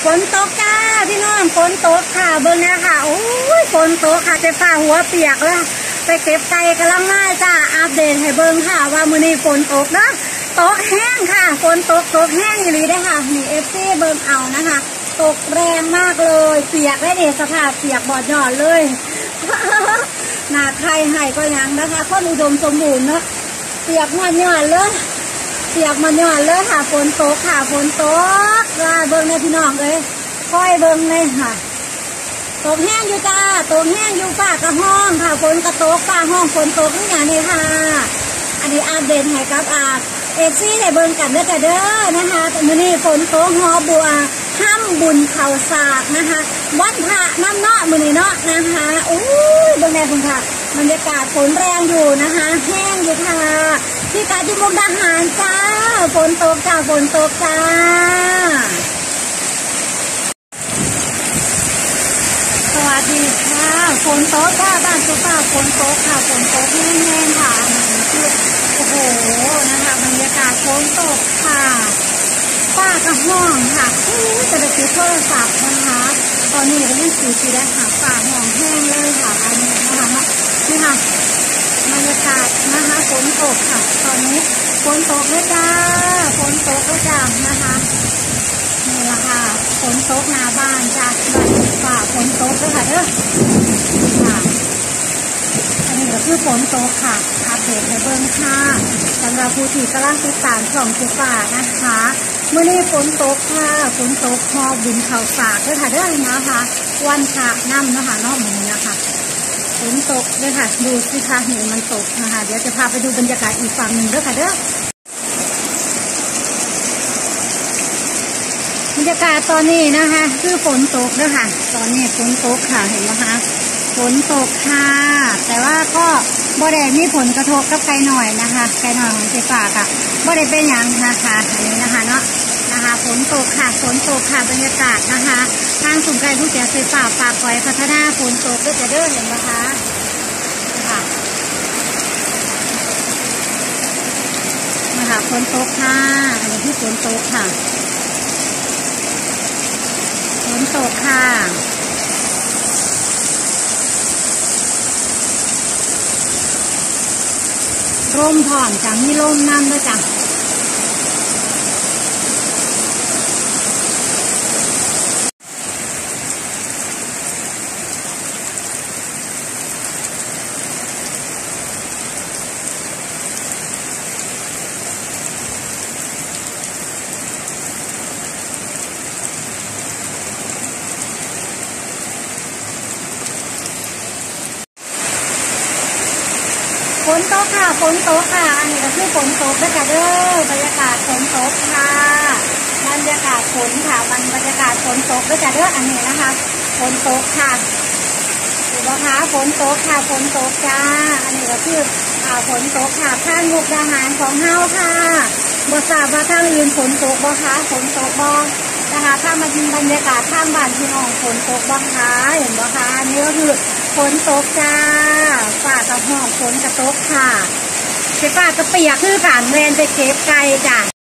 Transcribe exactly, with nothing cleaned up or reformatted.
ฝนตกจ้าพี่น้องฝนตกค่ะเบิ้งนะค่ะโอ้ยฝนตกค่ะจะฝ่าหัวเปียกแล้วไปเก็บไก่กำลังมาจ้าอัปเดตให้เบิ้งค่ะว่ามื้อนี้ฝนตกนะตกแห้งค่ะฝนตกตกแห้งอย่างนี้ได้ค่ะนี่เอฟซีเบิ้งเอานะคะตกแรงมากเลยเปียกได้เด็ดสภาพเปียกบอดหยอดเลยหน้าใครให้ก็ยังนะคะข้ออุดมสมบูรณ์เนาะเปียกหมดหยอดเลยเปียกมันหยอดเลยค่ะฝนตกค่ะฝนตกว่าเบิ้งในพี่น้องเลยค่อยเบิ้งเลยค่ะตกแห้งอยู่จ้าตกแห้งอยู่ฝ้ากระห้องค่ะฝนกระตกฝ้าห้องฝนตกนี่อย่างนี้ค่ะอันนี้อัปเดตให้กับอาเอซี่ได้เบิ้งกันเด้อจ้าเด้อนะคะมื้อนี้ฝนตกหอบัวห้ามบุญเข่าสากนะคะวันพระน้ำเนาะมื้อนี้เนาะนะคะโอ้ยเบิ้งแน่คุณค่ะบรรยากาศฝนแรงอยู่นะคะแห้งอยู่ค่ะที่กาญจนบุรีทหารจ้าฝนตกจ้าฝนตกจ้าสวัสดีค่ะฝนตกค่ะบ้านสุภาพฝนตกค่ะฝนตกแห้งๆค่ะคือโอ้โหนะคะบรรยากาศฝนตกค่ะฝ้ากระห้องค่ะจะได้ติดโทรศัพท์นะคะตอนนี้ก็ยังสีสีได้ค่ะฝ้าห้องแห้งเลยค่ะอันนี้นะคะนี่ค่ะบรรยากาศนะคะฝนตกค่ะตอนนี้ฝนตกแล้วจ้าฝนตกแล้วจ้านะคะนี่แหละค่ะฝนตกหน้าบ้านจ้าฝ่าฝนตกเลยค่ะเด้อค่ะอันนี้ก็คือฝนตกค่ะอัปเดตให้เบิ่งค่ะสำหรับผู้ที่กำลังติดตามช่องสุฝ่านะคะเมื่อนี้ฝนตกค่ะฝนตกพอบุญเข่าสากด้วยค่ะเด้อนะคะวันพระน้ำนะคะนอกมือนะคะฝนตกเลยค่ะดูสิคะเห็นมันตกนะคะเดี๋ยวจะพาไปดูบรรยากาศอีกฝั่งหนึ่งด้วยค่ะเด้อบรรยากาศตอนนี้นะคะคือฝนตกด้วยค่ะตอนนี้ฝนตกค่ะเห็นไหมคะฝนตกค่ะแต่ว่าก็บ่ได้มีผลกระทบกับไก่หน่อยนะคะไก่หน่อยของไฟฟ้าค่ะบ่ได้เป็นอย่างนะคะอันนี้นะคะเนาะนะคะฝนตกค่ะฝนตกค่ะบรรยากาศนะคะทางศูนย์การผู้แก่ไฟฟ้าฝากไว้พัฒนาฝนตกก็จะเดินเห็นไหมคะค่ะนะคะฝนตกค่ะอันนี้ที่ฝนตกค่ะฝนตกค่ะร่มผ่อนจังมีร่มน้ำด้วยจ้ะฝนตกค่ะฝนตกค่ะอันนี้ก็คือฝนตกนะคะเด้อบรรยากาศฝนตกค่ะบรรยากาศฝนค่ะบรรยากาศฝนตกด้วยจ้ะเด้ออันนี้นะคะฝนตกค่ะถูกไหมคะฝนตกค่ะฝนตกจ้าอันนี้ก็คืออ่าฝนตกค่ะทางมุกดาหารของเฮาค่ะบ่ทราบว่าทางอื่นฝนตกบ่คะฝนตกบ่นะคะถ้ามาดูบรรยากาศข้างบ้านพี่น้องฝนตกบ้างคะเห็นบ่คะนี่ก็คือฝนตกจ้าฝ้ากระห้องฝนกระตกค่ะไฟฟ้ากระเปียกคือการแวนไปเก็บไก่จ้ะ